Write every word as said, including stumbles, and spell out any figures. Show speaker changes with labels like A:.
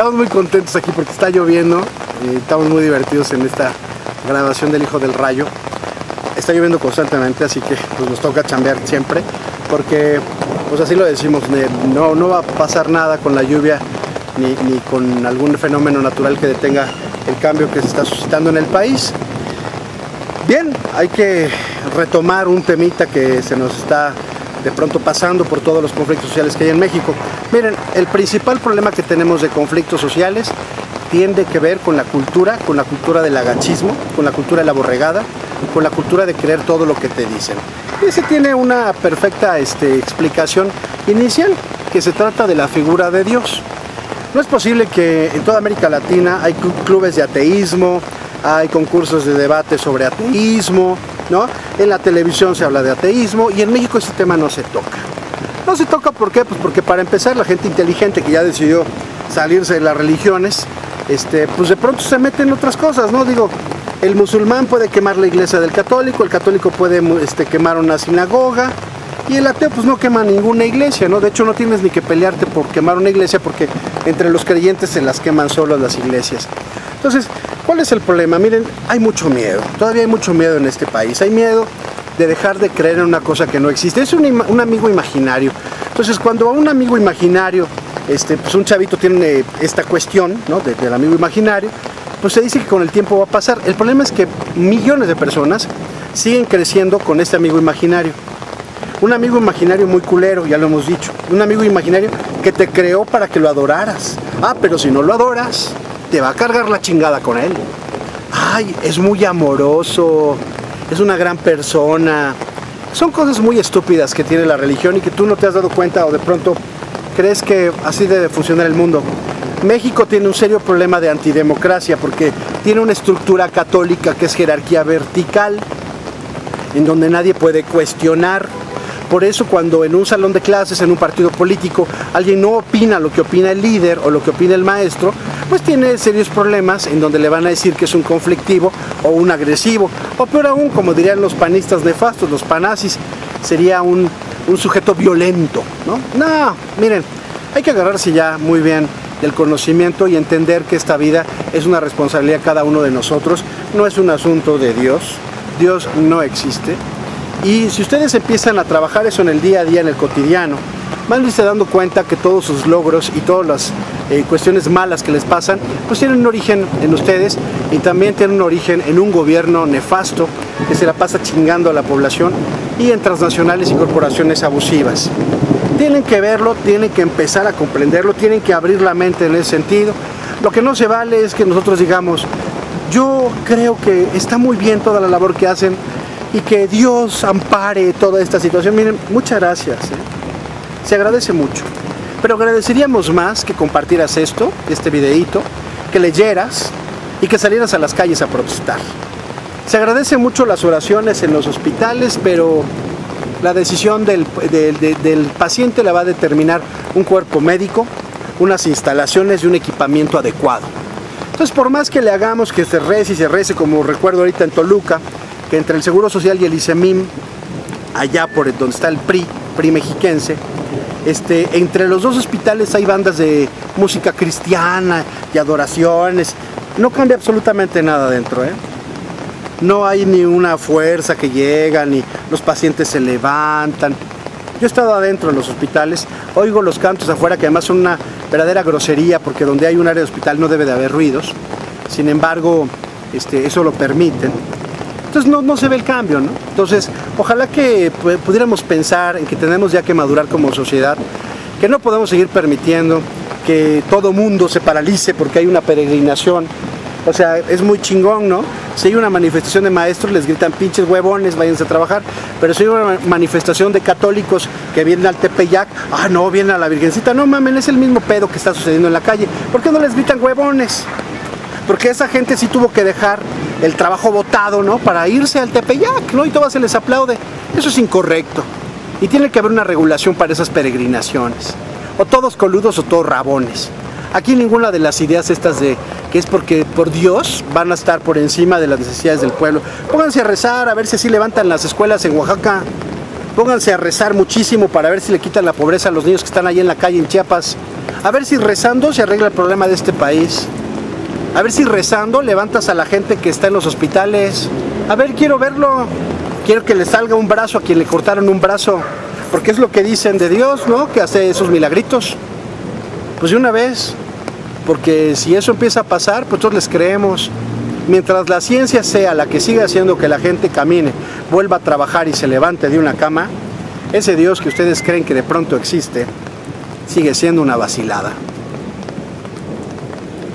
A: Estamos muy contentos aquí porque está lloviendo y estamos muy divertidos en esta grabación del Hijo del Rayo. Está lloviendo constantemente, así que pues, nos toca chambear siempre, porque pues así lo decimos, no, no va a pasar nada con la lluvia ni, ni con algún fenómeno natural que detenga el cambio que se está suscitando en el país. Bien, hay que retomar un temita que se nos está de pronto pasando por todos los conflictos sociales que hay en México. Miren, el principal problema que tenemos de conflictos sociales tiene que ver con la cultura, con la cultura del agachismo, con la cultura de la borregada, con la cultura de creer todo lo que te dicen. Y ese tiene una perfecta este, explicación inicial, que se trata de la figura de Dios. No es posible que en toda América Latina hay clubes de ateísmo, hay concursos de debate sobre ateísmo, ¿no? En la televisión se habla de ateísmo y en México ese tema no se toca. No se toca, ¿por qué? Pues porque para empezar la gente inteligente que ya decidió salirse de las religiones, este, pues de pronto se mete en otras cosas, ¿no? Digo, el musulmán puede quemar la iglesia del católico, el católico puede este, quemar una sinagoga y el ateo pues no quema ninguna iglesia, ¿no? De hecho no tienes ni que pelearte por quemar una iglesia porque entre los creyentes se las queman solo las iglesias. Entonces, ¿cuál es el problema? Miren, hay mucho miedo, todavía hay mucho miedo en este país, hay miedo de dejar de creer en una cosa que no existe, es un, un amigo imaginario. Entonces, cuando a un amigo imaginario, este, pues un chavito tiene esta cuestión, ¿no? de, del amigo imaginario, pues se dice que con el tiempo va a pasar. El problema es que millones de personas siguen creciendo con este amigo imaginario. Un amigo imaginario muy culero, ya lo hemos dicho, un amigo imaginario que te creó para que lo adoraras. Ah, pero si no lo adoras, te va a cargar la chingada con él. Ay, es muy amoroso, es una gran persona. Son cosas muy estúpidas que tiene la religión y que tú no te has dado cuenta o de pronto crees que así debe funcionar el mundo. México tiene un serio problema de antidemocracia porque tiene una estructura católica que es jerarquía vertical, en donde nadie puede cuestionar. Por eso cuando en un salón de clases, en un partido político, alguien no opina lo que opina el líder o lo que opina el maestro, pues tiene serios problemas en donde le van a decir que es un conflictivo o un agresivo. O peor aún, como dirían los panistas nefastos, los panazis, sería un, un sujeto violento, ¿no? No, miren, hay que agarrarse ya muy bien del conocimiento y entender que esta vida es una responsabilidad de cada uno de nosotros, no es un asunto de Dios, Dios no existe. Y si ustedes empiezan a trabajar eso en el día a día, en el cotidiano, van a irse dando cuenta que todos sus logros y todas las eh, cuestiones malas que les pasan, pues tienen un origen en ustedes y también tienen un origen en un gobierno nefasto que se la pasa chingando a la población y en transnacionales y corporaciones abusivas. Tienen que verlo, tienen que empezar a comprenderlo, tienen que abrir la mente en ese sentido. Lo que no se vale es que nosotros digamos, yo creo que está muy bien toda la labor que hacen, y que Dios ampare toda esta situación. Miren, muchas gracias, ¿eh? Se agradece mucho, pero agradeceríamos más que compartieras esto, este videíto, que leyeras y que salieras a las calles a protestar. Se agradece mucho las oraciones en los hospitales, pero la decisión del, del, del, del paciente la va a determinar un cuerpo médico, unas instalaciones y un equipamiento adecuado. Entonces, por más que le hagamos que se rece y se rece, como recuerdo ahorita en Toluca, que entre el Seguro Social y el ISEMIM, allá por donde está el P R I, P R I mexiquense, este, entre los dos hospitales hay bandas de música cristiana y adoraciones, no cambia absolutamente nada dentro, ¿eh? No hay ni una fuerza que llega, ni los pacientes se levantan. Yo he estado adentro en los hospitales, oigo los cantos afuera, que además son una verdadera grosería, porque donde hay un área de hospital no debe de haber ruidos, sin embargo, este, eso lo permiten. Entonces no, no se ve el cambio, ¿no? Entonces, ojalá que pudiéramos pensar en que tenemos ya que madurar como sociedad, que no podemos seguir permitiendo que todo mundo se paralice porque hay una peregrinación. O sea, es muy chingón, ¿no? Si hay una manifestación de maestros, les gritan pinches huevones, váyanse a trabajar. Pero si hay una manifestación de católicos que vienen al Tepeyac, ah, no, vienen a la Virgencita. No mamen, es el mismo pedo que está sucediendo en la calle. ¿Por qué no les gritan huevones? Porque esa gente sí tuvo que dejar el trabajo botado, ¿no? Para irse al Tepeyac, ¿no? Y todo se les aplaude. Eso es incorrecto. Y tiene que haber una regulación para esas peregrinaciones. O todos coludos o todos rabones. Aquí ninguna de las ideas estas de que es porque por Dios van a estar por encima de las necesidades del pueblo. Pónganse a rezar, a ver si así levantan las escuelas en Oaxaca. Pónganse a rezar muchísimo para ver si le quitan la pobreza a los niños que están ahí en la calle en Chiapas. A ver si rezando se arregla el problema de este país. A ver si rezando levantas a la gente que está en los hospitales. A ver, quiero verlo. Quiero que le salga un brazo a quien le cortaron un brazo. Porque es lo que dicen de Dios, ¿no? Que hace esos milagritos. Pues de una vez. Porque si eso empieza a pasar, pues todos les creemos. Mientras la ciencia sea la que siga haciendo que la gente camine, vuelva a trabajar y se levante de una cama, ese Dios que ustedes creen que de pronto existe, sigue siendo una vacilada.